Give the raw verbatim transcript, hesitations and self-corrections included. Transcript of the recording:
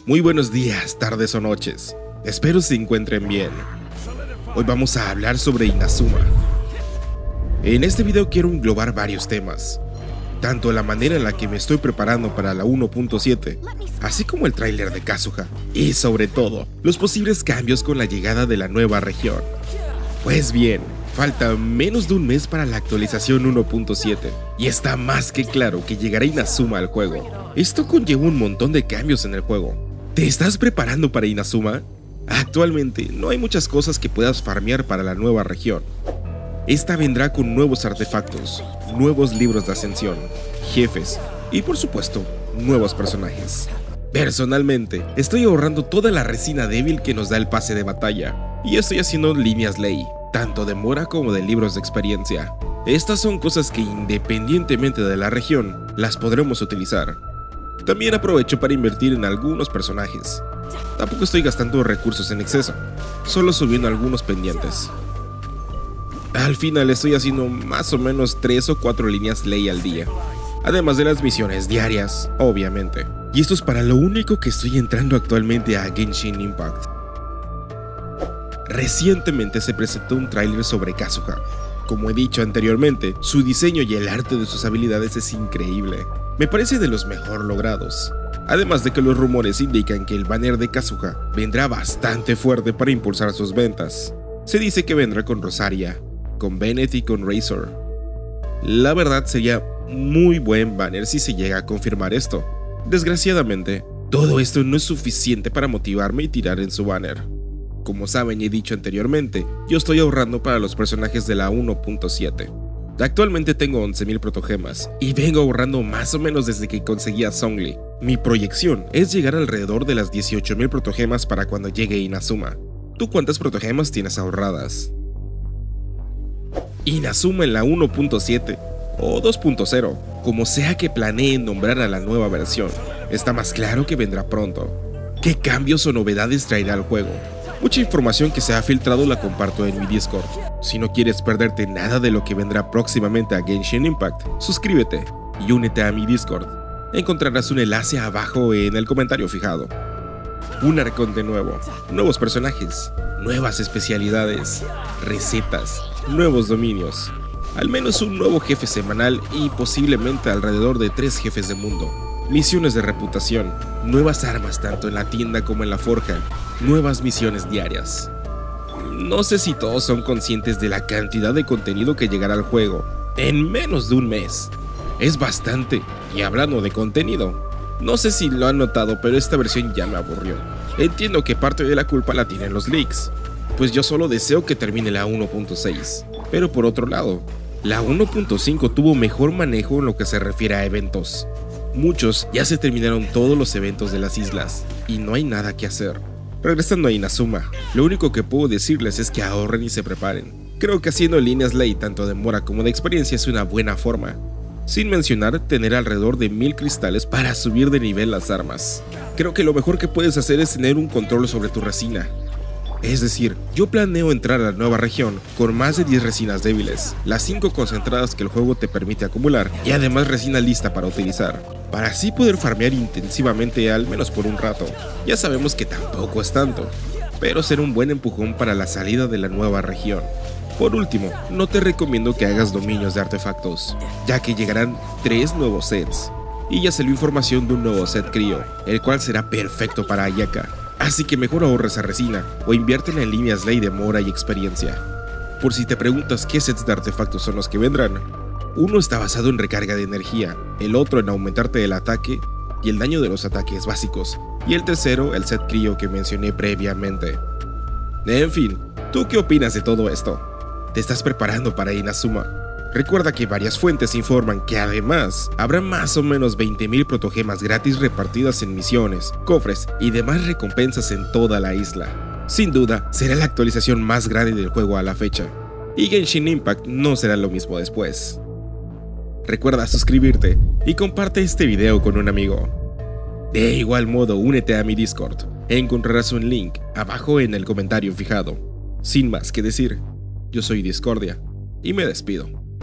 Muy buenos días, tardes o noches. Espero se encuentren bien. Hoy vamos a hablar sobre Inazuma. En este video quiero englobar varios temas, tanto la manera en la que me estoy preparando para la uno punto siete, así como el tráiler de Kazuha, y sobre todo, los posibles cambios con la llegada de la nueva región. Pues bien, falta menos de un mes para la actualización uno punto siete, y está más que claro que llegará Inazuma al juego. Esto conlleva un montón de cambios en el juego. ¿Te estás preparando para Inazuma? Actualmente no hay muchas cosas que puedas farmear para la nueva región. Esta vendrá con nuevos artefactos, nuevos libros de ascensión, jefes y por supuesto, nuevos personajes. Personalmente, estoy ahorrando toda la resina débil que nos da el pase de batalla y estoy haciendo líneas ley, tanto de mora como de libros de experiencia. Estas son cosas que independientemente de la región, las podremos utilizar. También aprovecho para invertir en algunos personajes. Tampoco estoy gastando recursos en exceso, solo subiendo algunos pendientes. Al final estoy haciendo más o menos tres o cuatro líneas ley al día, además de las misiones diarias, obviamente. Y esto es para lo único que estoy entrando actualmente a Genshin Impact. Recientemente se presentó un tráiler sobre Kazuha. Como he dicho anteriormente, su diseño y el arte de sus habilidades es increíble. Me parece de los mejor logrados. Además de que los rumores indican que el banner de Kazuha vendrá bastante fuerte para impulsar sus ventas. Se dice que vendrá con Rosaria, con Bennett y con Razor. La verdad sería muy buen banner si se llega a confirmar esto. Desgraciadamente, todo esto no es suficiente para motivarme y tirar en su banner. Como saben y he dicho anteriormente, yo estoy ahorrando para los personajes de la uno punto siete. Actualmente tengo once mil protogemas y vengo ahorrando más o menos desde que conseguí a Zhongli. Mi proyección es llegar alrededor de las dieciocho mil protogemas para cuando llegue Inazuma. ¿Tú cuántas protogemas tienes ahorradas? Inazuma en la uno punto siete o dos punto cero, como sea que planeen nombrar a la nueva versión, está más claro que vendrá pronto. ¿Qué cambios o novedades traerá el juego? Mucha información que se ha filtrado la comparto en mi Discord. Si no quieres perderte nada de lo que vendrá próximamente a Genshin Impact, suscríbete y únete a mi Discord. Encontrarás un enlace abajo en el comentario fijado. Un arconte nuevo, nuevos personajes, nuevas especialidades, recetas, nuevos dominios, al menos un nuevo jefe semanal y posiblemente alrededor de tres jefes de mundo. Misiones de reputación, nuevas armas tanto en la tienda como en la forja, nuevas misiones diarias. No sé si todos son conscientes de la cantidad de contenido que llegará al juego en menos de un mes. Es bastante, y hablando de contenido, no sé si lo han notado, pero esta versión ya me aburrió. Entiendo que parte de la culpa la tienen los leaks, pues yo solo deseo que termine la uno punto seis. Pero por otro lado, la uno punto cinco tuvo mejor manejo en lo que se refiere a eventos. Muchos ya se terminaron todos los eventos de las islas, y no hay nada que hacer. Regresando a Inazuma, lo único que puedo decirles es que ahorren y se preparen. Creo que haciendo líneas ley tanto de mora como de experiencia es una buena forma. Sin mencionar tener alrededor de mil cristales para subir de nivel las armas. Creo que lo mejor que puedes hacer es tener un control sobre tu resina. Es decir, yo planeo entrar a la nueva región con más de diez resinas débiles, las cinco concentradas que el juego te permite acumular y además resina lista para utilizar, para así poder farmear intensivamente al menos por un rato. Ya sabemos que tampoco es tanto, pero será un buen empujón para la salida de la nueva región. Por último, no te recomiendo que hagas dominios de artefactos, ya que llegarán tres nuevos sets, y ya salió información de un nuevo set crío, el cual será perfecto para Ayaka. Así que mejor ahorra esa resina o inviértela en líneas ley de mora y experiencia. Por si te preguntas qué sets de artefactos son los que vendrán, uno está basado en recarga de energía, el otro en aumentarte el ataque y el daño de los ataques básicos, y el tercero el set crío que mencioné previamente. En fin, ¿tú qué opinas de todo esto? ¿Te estás preparando para Inazuma? Recuerda que varias fuentes informan que además habrá más o menos veinte mil protogemas gratis repartidas en misiones, cofres y demás recompensas en toda la isla. Sin duda, será la actualización más grande del juego a la fecha, y Genshin Impact no será lo mismo después. Recuerda suscribirte y comparte este video con un amigo. De igual modo, únete a mi Discord, encontrarás un link abajo en el comentario fijado. Sin más que decir, yo soy Discordia y me despido.